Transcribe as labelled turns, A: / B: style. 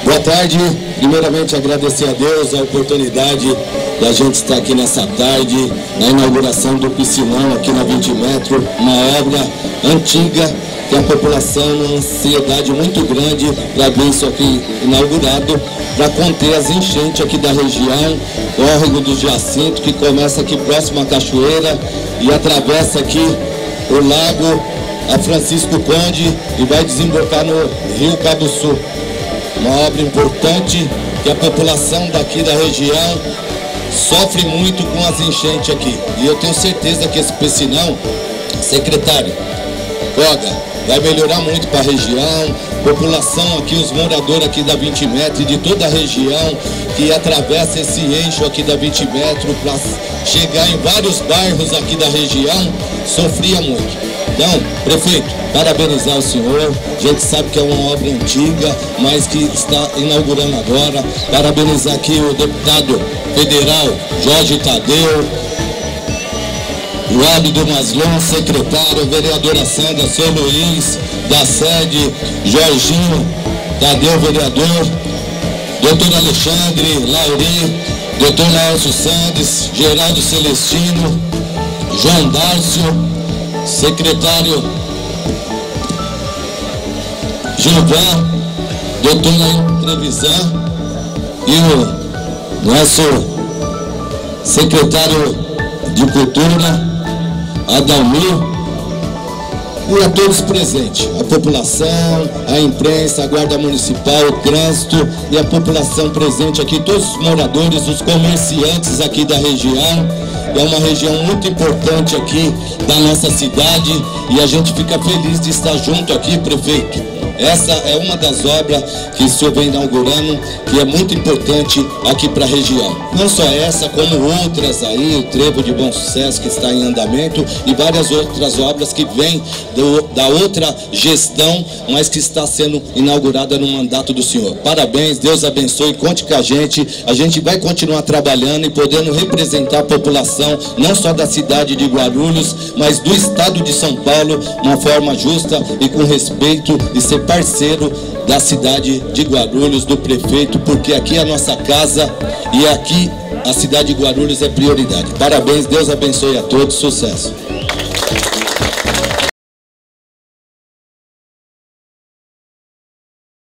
A: Boa tarde. Primeiramente agradecer a Deus a oportunidade da gente estar aqui nessa tarde, na inauguração do piscinão aqui na 20 metros, uma obra antiga que a população, uma ansiedade muito grande para ver isso aqui inaugurado, para conter as enchentes aqui da região, córrego do Jacinto, que começa aqui próximo à cachoeira e atravessa aqui o lago a Francisco Conde e vai desembocar no Rio Cabo Sul. Uma obra importante que a população daqui da região sofre muito com as enchentes aqui. E eu tenho certeza que esse piscinão, secretário Koga, vai melhorar muito para a região, população aqui, os moradores aqui da 20 metros e de toda a região que atravessa esse eixo aqui da 20 metros para chegar em vários bairros aqui da região, sofria muito. Então, prefeito, parabenizar o senhor, a gente sabe que é uma obra antiga, mas que está inaugurando agora. Parabenizar aqui o deputado federal Jorge Tadeu, o Aldo Maslon, secretário, a vereadora Sandra, seu Luiz, da sede, Jorginho Tadeu, vereador, doutor Alexandre, Lauri, doutor Laércio Sandes, Geraldo Celestino, João Dárcio, secretário Gilvan, doutora Trevisan e o nosso secretário de Cultura, Adalmir, e a todos presentes, a população, a imprensa, a Guarda Municipal, o trânsito e a população presente aqui, todos os moradores, os comerciantes aqui da região. É uma região muito importante aqui da nossa cidade e a gente fica feliz de estar junto aqui, prefeito. Essa é uma das obras que o senhor vem inaugurando, que é muito importante aqui para a região. Não só essa, como outras aí, o Trevo de Bom Sucesso que está em andamento e várias outras obras que vêm da outra gestão, mas que está sendo inaugurada no mandato do senhor. Parabéns, Deus abençoe, conte com a gente vai continuar trabalhando e podendo representar a população, não só da cidade de Guarulhos, mas do estado de São Paulo, de uma forma justa e com respeito, e ser parceiro da cidade de Guarulhos, do prefeito, porque aqui é a nossa casa e aqui a cidade de Guarulhos é prioridade. Parabéns, Deus abençoe a todos, sucesso.